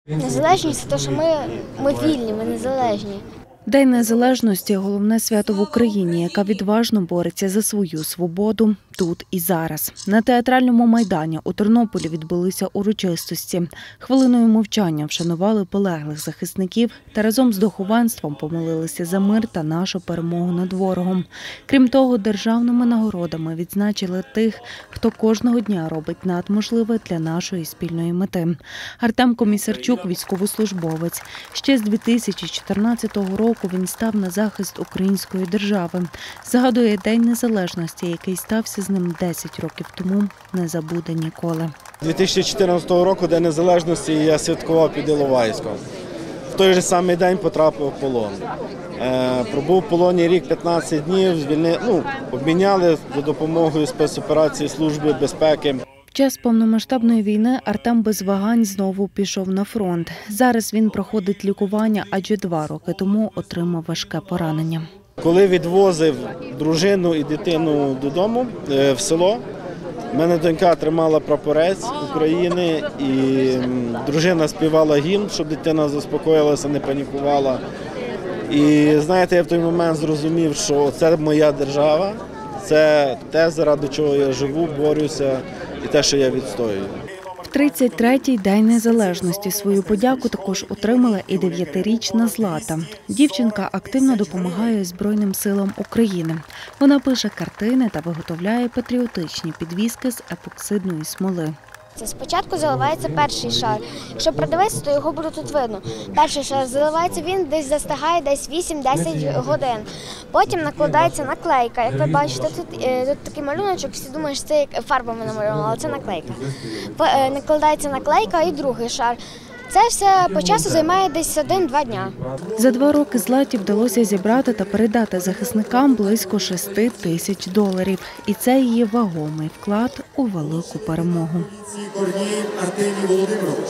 Незалежність – це те, що ми вільні, ми незалежні. День Незалежності – головне свято в Україні, яка відважно бореться за свою свободу тут і зараз. На театральному майдані у Тернополі відбулися урочистості. Хвилиною мовчання вшанували полеглих захисників та разом з духовенством помолилися за мир та нашу перемогу над ворогом. Крім того, державними нагородами відзначили тих, хто кожного дня робить надможливе для нашої спільної мети. Артем Комісарчук – військовослужбовець. Ще з 2014 року він став на захист української держави. Згадує День Незалежності, який стався з ним 10 років тому, не забуде ніколи. 2014 року День Незалежності я святкував під Іловайськом. В той же самий день потрапив в полон. Пробув в полоні рік 15 днів, обміняли за допомогою спецоперації Служби безпеки. В час повномасштабної війни Артем без вагань знову пішов на фронт. Зараз він проходить лікування, адже 2 роки тому отримав важке поранення. Коли відвозив дружину і дитину додому в село, в мене донька тримала прапорець України і дружина співала гімн, щоб дитина заспокоїлася, не панікувала. І знаєте, я в той момент зрозумів, що це моя держава, це те, заради чого я живу, борюся і те, що я відстоюю. В 33-й День Незалежності свою подяку також отримала і 9-річна Злата. Дівчинка активно допомагає Збройним силам України. Вона пише картини та виготовляє патріотичні підвіски з епоксидної смоли. Спочатку заливається перший шар. Якщо придивитися, то його буде тут видно. Перший шар заливається, він десь застигає десь 8-10 годин. Потім накладається наклейка. Як ви бачите, тут такий малюночок, всі думають, що це як фарбами намальовано, але це наклейка. Накладається наклейка і другий шар. Це все по часу займає десь 1-2 дня. За 2 роки Златі вдалося зібрати та передати захисникам близько $6 000. І це її вагомий вклад у велику перемогу.